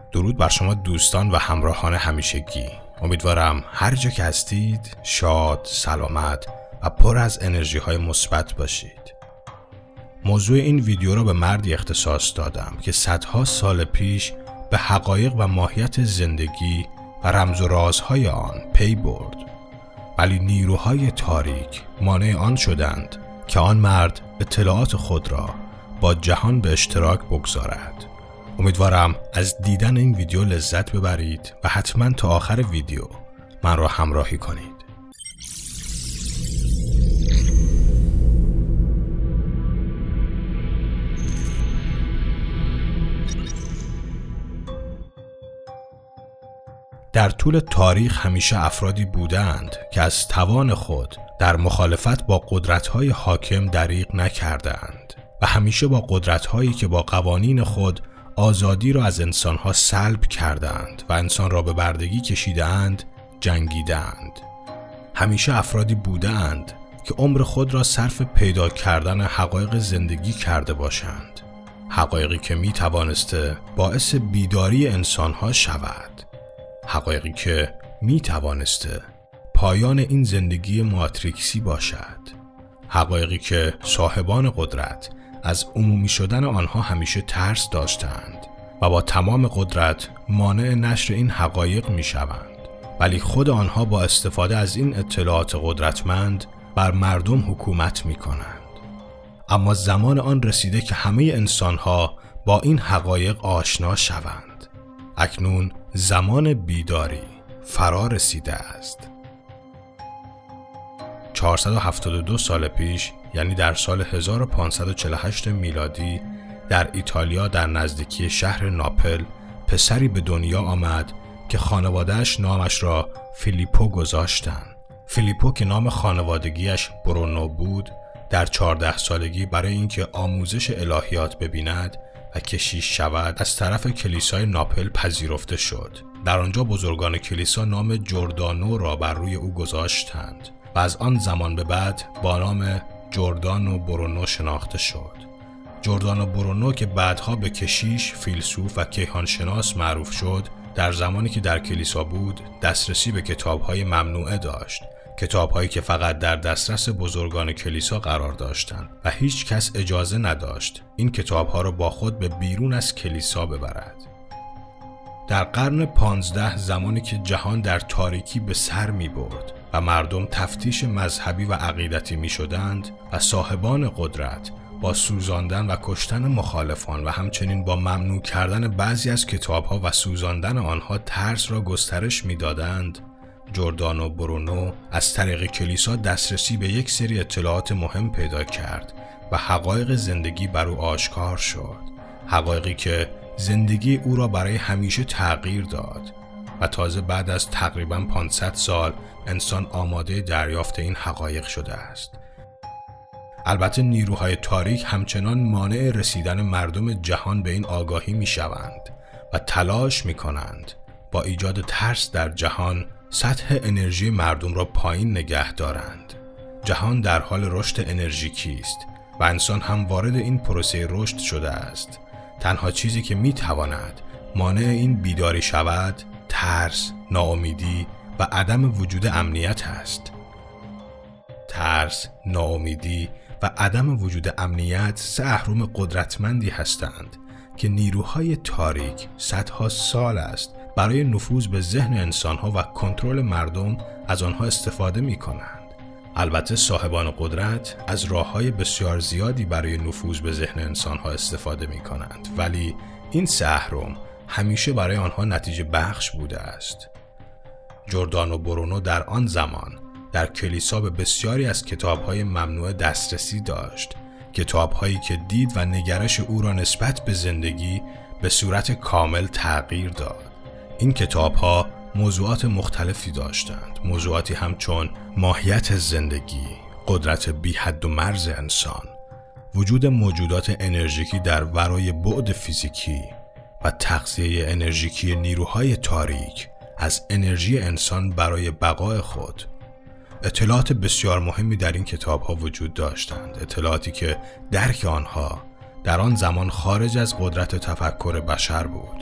درود بر شما دوستان و همراهان همیشگی. امیدوارم هر جا که هستید شاد، سلامت و پر از انرژی های مثبت باشید. موضوع این ویدیو را به مردی اختصاص دادم که صدها سال پیش به حقایق و ماهیت زندگی و رمز و رازهای آن پی برد، ولی نیروهای تاریک مانع آن شدند که آن مرد اطلاعات خود را با جهان به اشتراک بگذارد. امیدوارم از دیدن این ویدیو لذت ببرید و حتما تا آخر ویدیو من را همراهی کنید. در طول تاریخ همیشه افرادی بودند که از توان خود در مخالفت با قدرت‌های حاکم دریغ نکردند و همیشه با قدرت‌هایی که با قوانین خود آزادی را از انسان‌ها سلب کردند و انسان را به بردگی کشیدند جنگیدند. همیشه افرادی بودند که عمر خود را صرف پیدا کردن حقایق زندگی کرده باشند، حقایقی که می توانسته باعث بیداری انسان‌ها شود، حقایقی که می توانسته پایان این زندگی ماتریکسی باشد، حقایقی که صاحبان قدرت از عمومی شدن آنها همیشه ترس داشتند و با تمام قدرت مانع نشر این حقایق می شوند، ولی خود آنها با استفاده از این اطلاعات قدرتمند بر مردم حکومت می کنند. اما زمان آن رسیده که همه انسانها با این حقایق آشنا شوند. اکنون زمان بیداری فرا رسیده است. 472 سال پیش، یعنی در سال 1548 میلادی، در ایتالیا در نزدیکی شهر ناپل پسری به دنیا آمد که خانواده‌اش نامش را فیلیپو گذاشتند. فیلیپو که نام خانوادگیش برونو بود، در 14 سالگی برای اینکه آموزش الهیات ببیند و کشیش شود از طرف کلیسای ناپل پذیرفته شد. در آنجا بزرگان کلیسا نام جردانو را بر روی او گذاشتند و از آن زمان به بعد با نام جردانو برونو شناخته شد. جردانو برونو که بعدها به کشیش، فیلسوف و کیهانشناس معروف شد، در زمانی که در کلیسا بود دسترسی به کتاب‌های ممنوعه داشت، کتاب‌هایی که فقط در دسترس بزرگان کلیسا قرار داشتند و هیچ کس اجازه نداشت این کتاب‌ها را با خود به بیرون از کلیسا ببرد. در قرن 15 زمانی که جهان در تاریکی به سر می‌برد و مردم تفتیش مذهبی و عقیدتی می‌شدند و صاحبان قدرت با سوزاندن و کشتن مخالفان و همچنین با ممنوع کردن بعضی از کتاب‌ها و سوزاندن آنها ترس را گسترش می‌دادند، جردانو برونو از طریق کلیسا دسترسی به یک سری اطلاعات مهم پیدا کرد و حقایق زندگی بر او آشکار شد، حقایقی که زندگی او را برای همیشه تغییر داد و تازه بعد از تقریباً 500 سال انسان آماده دریافت این حقایق شده است. البته نیروهای تاریک همچنان مانع رسیدن مردم جهان به این آگاهی می شوند و تلاش می کنند با ایجاد ترس در جهان سطح انرژی مردم را پایین نگه دارند. جهان در حال رشد انرژیکی است و انسان هم وارد این پروسه رشد شده است. تنها چیزی که می تواند مانع این بیداری شود ترس، ناامیدی و عدم وجود امنیت است. ترس، ناامیدی و عدم وجود امنیت سه اهرم قدرتمندی هستند که نیروهای تاریک صدها سال است برای نفوذ به ذهن انسانها و کنترل مردم از آنها استفاده می کنند. البته صاحبان قدرت از راه‌های بسیار زیادی برای نفوذ به ذهن انسانها استفاده می کنند، ولی این سه اهرم همیشه برای آنها نتیجه بخش بوده است. جردانو برونو در آن زمان در کلیسا به بسیاری از کتاب‌های ممنوعه دسترسی داشت، کتاب‌هایی که دید و نگرش او را نسبت به زندگی به صورت کامل تغییر داد. این کتاب‌ها موضوعات مختلفی داشتند، موضوعاتی همچون ماهیت زندگی، قدرت بی حد و مرز انسان، وجود موجودات انرژیکی در ورای بعد فیزیکی و تغذیه انرژیکی نیروهای تاریک از انرژی انسان برای بقای خود. اطلاعات بسیار مهمی در این کتاب‌ها وجود داشتند، اطلاعاتی که درک آنها در آن زمان خارج از قدرت تفکر بشر بود.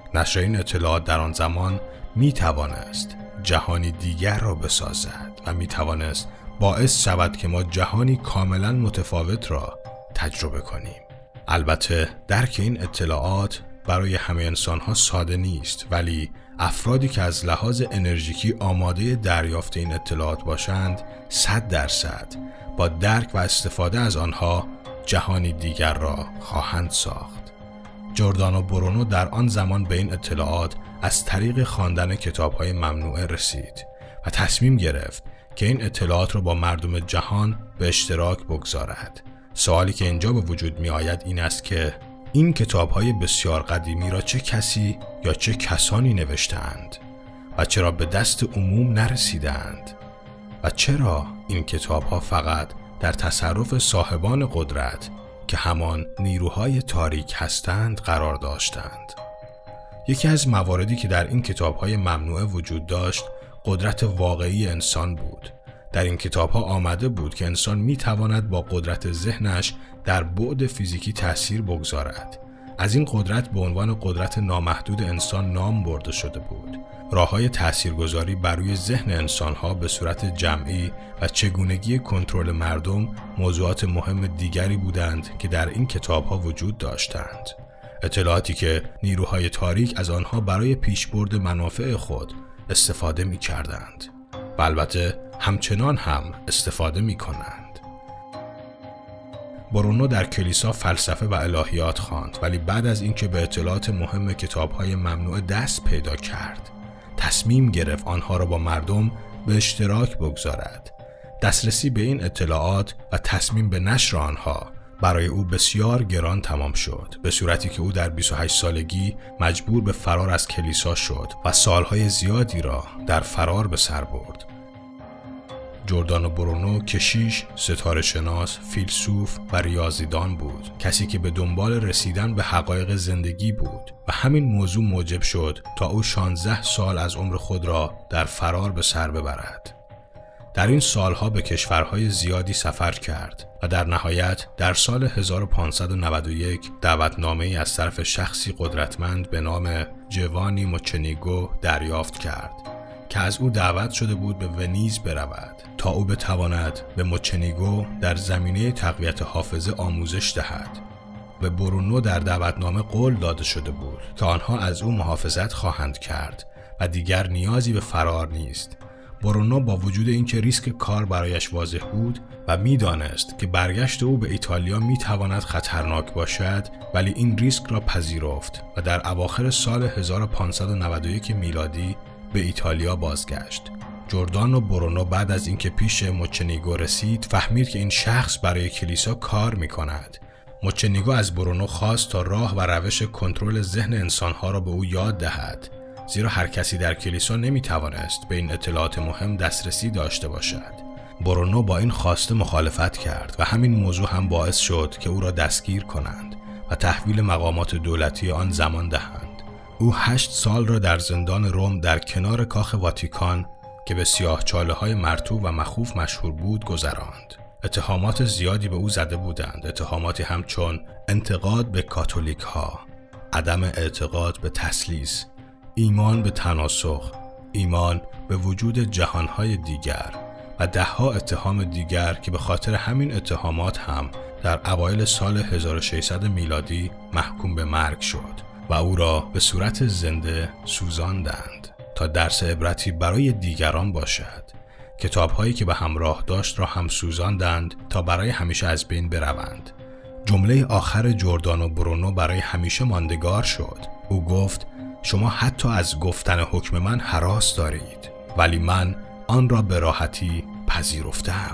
نشر این اطلاعات در آن زمان می توانست جهانی دیگر را بسازد و می توانست باعث شود که ما جهانی کاملا متفاوت را تجربه کنیم. البته درک این اطلاعات برای همه انسان‌ها ساده نیست، ولی افرادی که از لحاظ انرژیکی آماده دریافت این اطلاعات باشند 100% با درک و استفاده از آنها جهانی دیگر را خواهند ساخت. جردانو برونو در آن زمان به این اطلاعات از طریق خواندن کتاب‌های ممنوعه رسید و تصمیم گرفت که این اطلاعات را با مردم جهان به اشتراک بگذارد. سوالی که اینجا به وجود می آید این است که این کتاب‌های بسیار قدیمی را چه کسی یا چه کسانی نوشتند و چرا به دست عموم نرسیدند و چرا این کتاب‌ها فقط در تصرف صاحبان قدرت که همان نیروهای تاریک هستند قرار داشتند. یکی از مواردی که در این کتاب‌های ممنوعه وجود داشت قدرت واقعی انسان بود. در این کتاب‌ها آمده بود که انسان می‌تواند با قدرت ذهنش در بعد فیزیکی تأثیر بگذارد. از این قدرت به عنوان قدرت نامحدود انسان نام برده شده بود. راه‌های تأثیرگذاری بر روی ذهن انسان‌ها به صورت جمعی و چگونگی کنترل مردم موضوعات مهم دیگری بودند که در این کتاب‌ها وجود داشتند. اطلاعاتی که نیروهای تاریک از آنها برای پیشبرد منافع خود استفاده می‌کردند و البته همچنان هم استفاده می‌کنند. برونو در کلیسا فلسفه و الهیات خواند، ولی بعد از اینکه به اطلاعات مهم کتاب‌های ممنوعه دست پیدا کرد تصمیم گرفت آنها را با مردم به اشتراک بگذارد. دسترسی به این اطلاعات و تصمیم به نشر آنها برای او بسیار گران تمام شد، به صورتی که او در 28 سالگی مجبور به فرار از کلیسا شد و سالهای زیادی را در فرار به سر برد. جردانو برونو کشیش، ستاره شناس، فیلسوف و ریاضیدان بود، کسی که به دنبال رسیدن به حقایق زندگی بود و همین موضوع موجب شد تا او 16 سال از عمر خود را در فرار به سر ببرد. در این سالها به کشورهای زیادی سفر کرد و در نهایت در سال 1591 دعوتنامه‌ای از طرف شخصی قدرتمند به نام جوانی موچنیگو دریافت کرد که از او دعوت شده بود به ونیز برود تا او بتواند به موچنیگو در زمینه تقویت حافظه آموزش دهد. به برونو در دعوتنامه قول داده شده بود که آنها از او محافظت خواهند کرد و دیگر نیازی به فرار نیست. برونو با وجود اینکه ریسک کار برایش واضح بود و میدانست که برگشت او به ایتالیا میتواند خطرناک باشد، ولی این ریسک را پذیرفت و در اواخر سال 1591 میلادی به ایتالیا بازگشت. جردانو برونو بعد از اینکه پیش موچنیگو رسید فهمید که این شخص برای کلیسا کار میکند. موچنیگو از برونو خواست تا راه و روش کنترل ذهن انسانها را به او یاد دهد، زیرا هر کسی در کلیسا نمیتوانست به این اطلاعات مهم دسترسی داشته باشد. برونو با این خواسته مخالفت کرد و همین موضوع هم باعث شد که او را دستگیر کنند و تحویل مقامات دولتی آن زمان دهند. او 8 سال را در زندان روم در کنار کاخ واتیکان که به سیاهچاله‌های مرطوب و مخوف مشهور بود گذراند. اتهامات زیادی به او زده بودند، اتهاماتی همچون انتقاد به کاتولیک‌ها، عدم اعتقاد به تثلیث، ایمان به تناسخ، ایمان به وجود جهانهای دیگر و ده‌ها اتهام دیگر که به خاطر همین اتهامات هم در اوایل سال 1600 میلادی محکوم به مرگ شد و او را به صورت زنده سوزاندند تا درس عبرتی برای دیگران باشد. کتاب‌هایی که به همراه داشت را هم سوزاندند تا برای همیشه از بین بروند. جمله آخر جردانو برونو برای همیشه ماندگار شد. او گفت: شما حتی از گفتن حکم من هراس دارید، ولی من آن را به راحتی پذیرفتم.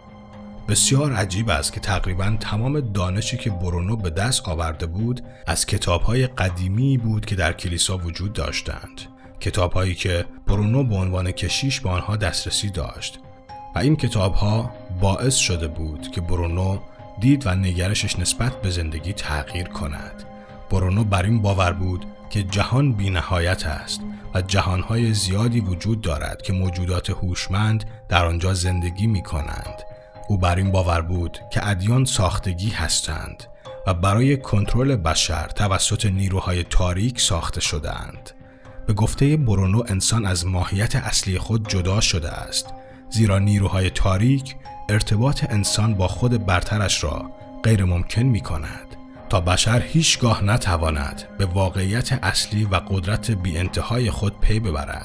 بسیار عجیب است که تقریباً تمام دانشی که برونو به دست آورده بود از کتاب‌های قدیمی بود که در کلیسا وجود داشتند، کتاب‌هایی که برونو به عنوان کشیش به آنها دسترسی داشت و این کتاب‌ها باعث شده بود که برونو دید و نگرشش نسبت به زندگی تغییر کند. برونو بر این باور بود که جهان بی‌نهایت است و جهان‌های زیادی وجود دارد که موجودات هوشمند در آنجا زندگی می‌کنند. او بر این باور بود که ادیان ساختگی هستند و برای کنترل بشر توسط نیروهای تاریک ساخته شده‌اند. به گفته برونو انسان از ماهیت اصلی خود جدا شده است، زیرا نیروهای تاریک ارتباط انسان با خود برترش را غیر ممکن می کند تا بشر هیچگاه نتواند به واقعیت اصلی و قدرت بی انتهای خود پی ببرد.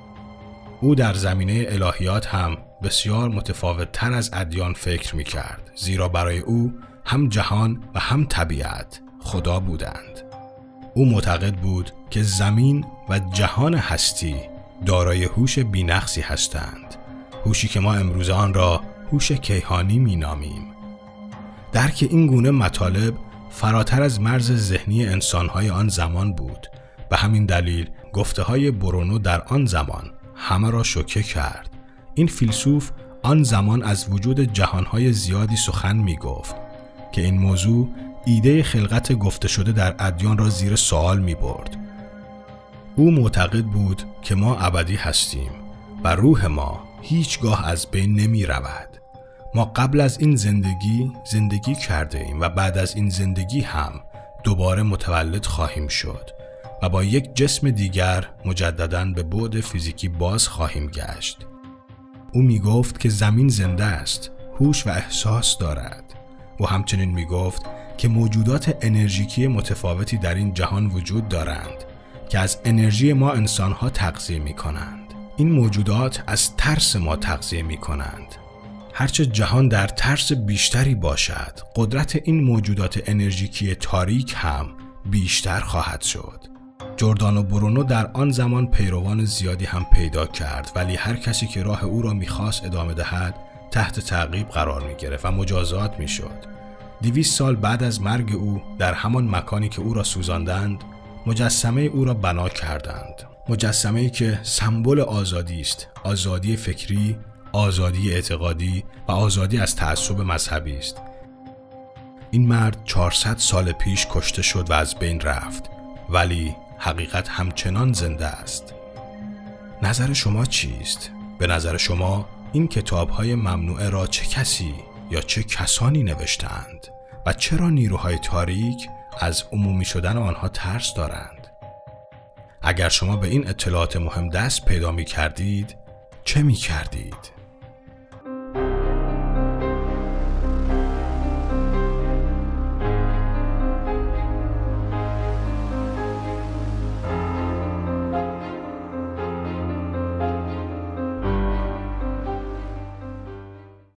او در زمینه الهیات هم بسیار متفاوت تر از ادیان فکر می کرد، زیرا برای او هم جهان و هم طبیعت خدا بودند. او معتقد بود که زمین و جهان هستی دارای هوش بی‌نقصی هستند، هوشی که ما امروز آن را هوش کیهانی می نامیم. درک این گونه مطالب فراتر از مرز ذهنی انسانهای آن زمان بود. به همین دلیل گفته‌های برونو در آن زمان همه را شوکه کرد. این فیلسوف آن زمان از وجود جهانهای زیادی سخن می گفت که این موضوع ایده خلقت گفته شده در ادیان را زیر سوال می برد. او معتقد بود که ما ابدی هستیم و روح ما هیچگاه از بین نمی رود. ما قبل از این زندگی کرده ایم و بعد از این زندگی هم دوباره متولد خواهیم شد و با یک جسم دیگر مجدداً به بعد فیزیکی باز خواهیم گشت. او می گفت که زمین زنده است، هوش و احساس دارد. او همچنین می گفت که موجودات انرژیکی متفاوتی در این جهان وجود دارند که از انرژی ما انسانها تغذیه می کنند. این موجودات از ترس ما تغذیه می کنند. هرچه جهان در ترس بیشتری باشد، قدرت این موجودات انرژیکی تاریک هم بیشتر خواهد شد. جردانو برونو در آن زمان پیروان زیادی هم پیدا کرد، ولی هر کسی که راه او را می‌خواست ادامه دهد تحت تعقیب قرار می‌گرفت و مجازات می‌شد. 200 سال بعد از مرگ او در همان مکانی که او را سوزاندند، مجسمه او را بنا کردند. مجسمه‌ای که سمبل آزادی است، آزادی فکری، آزادی اعتقادی و آزادی از تعصب مذهبی است. این مرد 400 سال پیش کشته شد و از بین رفت، ولی حقیقت همچنان زنده است. نظر شما چیست؟ به نظر شما این کتاب‌های ممنوعه را چه کسی یا چه کسانی نوشتند و چرا نیروهای تاریک از عمومی شدن آنها ترس دارند؟ اگر شما به این اطلاعات مهم دست پیدا می کردید، چه می کردید؟